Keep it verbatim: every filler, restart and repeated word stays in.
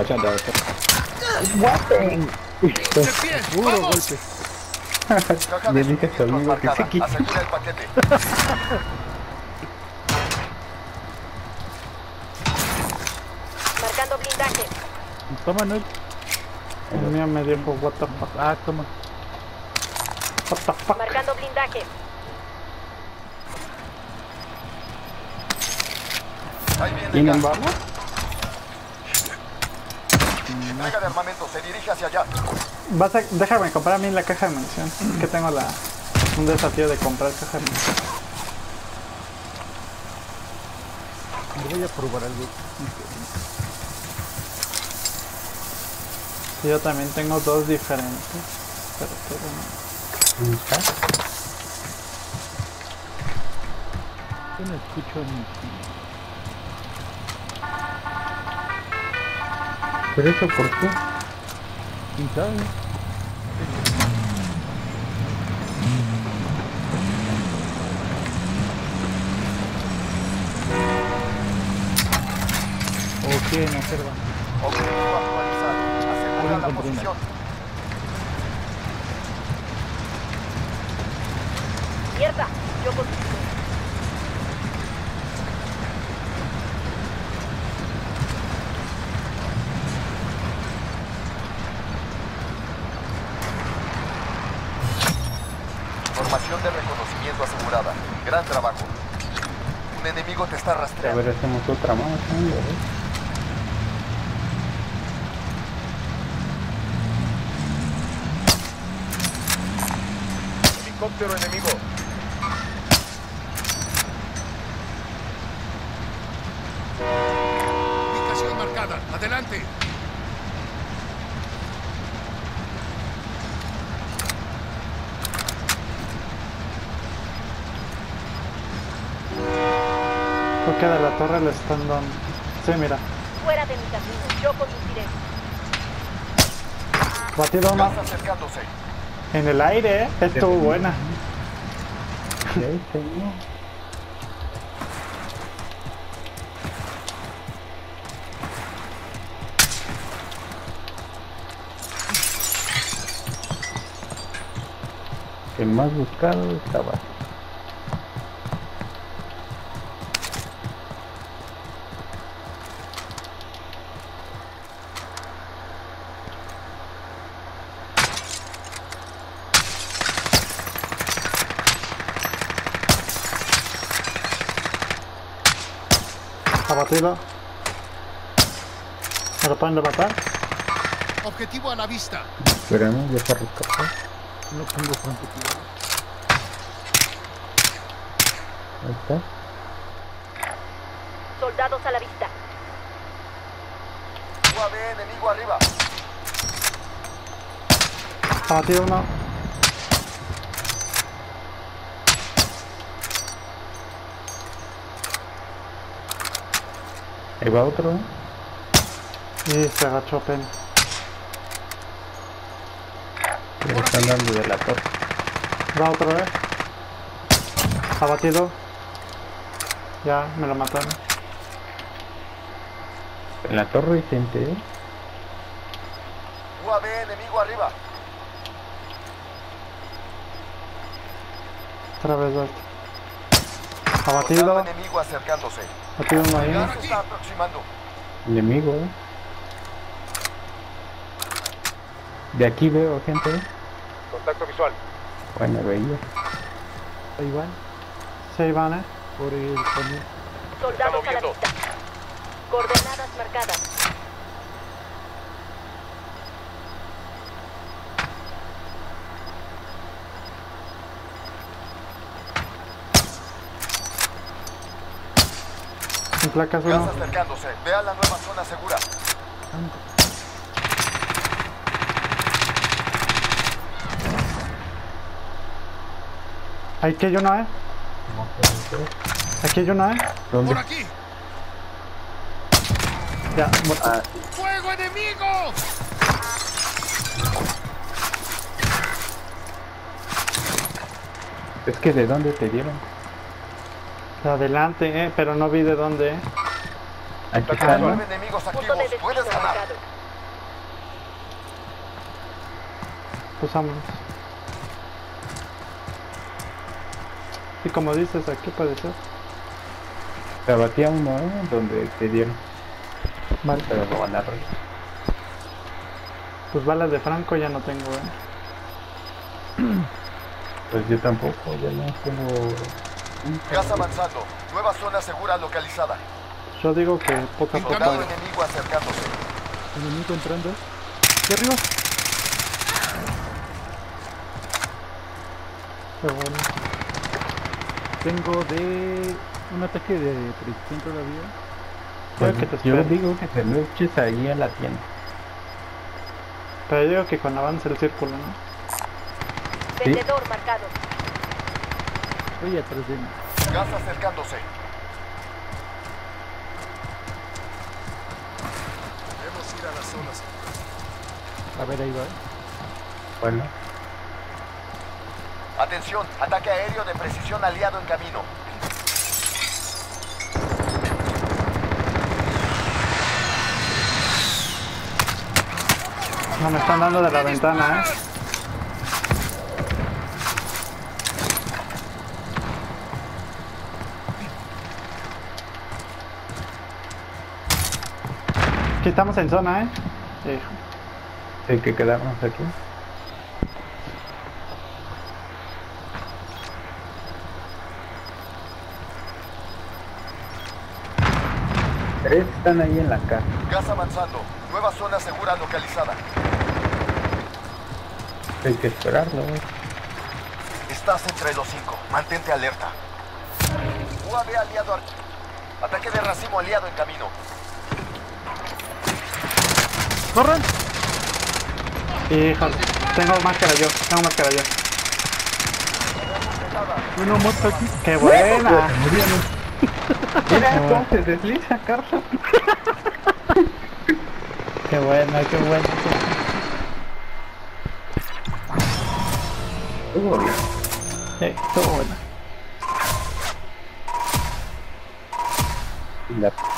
watch out, Dallas. Guapen. Puro golpe. Le dije a tu amigo que se quite. Asegura el paquete. Marcando blindaje. Toma, Noel. El mío me dijo, what the fuck. Ah, toma. What the fuck. Marcando blindaje. Ahí viene ¿Tienen gas. balas? Entrega de armamento, se dirige hacia allá. Vas a, déjame comprar a mí la caja de munición. Es que tengo la, un desafío de comprar caja de munición. Me voy a probar algo. Sí, yo también tengo dos diferentes. Pero quiero una. Yo no escucho ni... ¿Pero eso por qué? ¿Quién sabe? Ok, no observa. Objetivo actualizado. Asegura la Alguien posición. Mierda. Yo consigo. Formación de reconocimiento asegurada. Gran trabajo. Un enemigo te está A rastreando. ver, hacemos otra más, amigo. Helicóptero enemigo. Ubicación marcada. Adelante. Creo que de la torre le están dando. Sí, mira. Fuera de mi camino. Yo conduciré. Batido uno. Gas acercándose. En el aire, ¿eh? Estuvo buena. Sí, señor. El más buscado estaba. Abatido. ¿Me lo pueden levantar? Objetivo a la vista. Espérame, ya se rescató. No tengo francotirador. Ahí está. Soldados a la vista. U A V enemigo arriba. Abatido uno. Ahí va otro, ¿eh? Y se agachó Penny. Le están dando de la torre. Va otro, ¿eh? Abatido. Ya, me lo mataron. En la torre hay gente, ¿eh? U A V enemigo arriba. Otra vez dos. Soldado Abatido. enemigo acercándose. Abatido uno ahí. Gas se está aproximando. Enemigo, ¿eh? De aquí veo gente, ¿eh? Contacto visual. Bueno, veía. Ahí van. Sí, ahí van, ¿eh? Por el camión. Soldados a la moviendo. vista. Coordenadas marcadas. En placas Gas uno. acercándose. Vea la nueva zona segura. Aquí hay uno, ¿eh? Aquí hay uno, ¿eh? ¿Dónde? Por aquí. Ya, muerto. Ah, ¡Fuego enemigo! es que ¿de dónde te dieron? De adelante, ¿eh? Pero no vi de dónde, ¿eh? Aquí Contacto está, visual. ¿no? Enemigos Punto activos. de destino Puedes ganar. marcado. Pues vámonos. Y como dices, aquí puede ser. Se abatía uno, ¿eh? Donde te dieron. Vale. Pero lo van a arreglar. Pues balas de Franco ya no tengo, eh. Pues yo tampoco, ya no tengo... Gas avanzando. Nueva zona segura localizada. Yo digo que poco a poco. Encontrado enemigo acercándose. Enemigo entrando. ¿De arriba? Qué bueno. Tengo de... un ataque de precisión todavía. Creo Pues que te yo esperes. digo que te lo eches ahí en la tienda. Pero yo digo que cuando avance el círculo, ¿no? Vendedor marcado. Oye, atrás de mí. Gas acercándose. Debemos ir a las zonas. A ver, ahí va. Bueno, Atención, ataque aéreo de precisión aliado en camino. No me están dando de la ventana, eh. Aquí estamos en zona, eh. Hijo. hay que quedarnos aquí. Tres están ahí en la casa. Gas avanzando. Nueva zona segura localizada. Hay que esperarlo, ¿eh? Estás entre los cinco. Mantente alerta. U A V aliado. ar- Ataque de racimo aliado en camino. ¡Corran! Híjole. Tengo máscara yo, tengo máscara yo. Uno muerto aquí. ¡Qué buena! Mira cómo se desliza, Carlos. Qué buena, qué buena. Estuvo bien. Eh, estuvo buena. La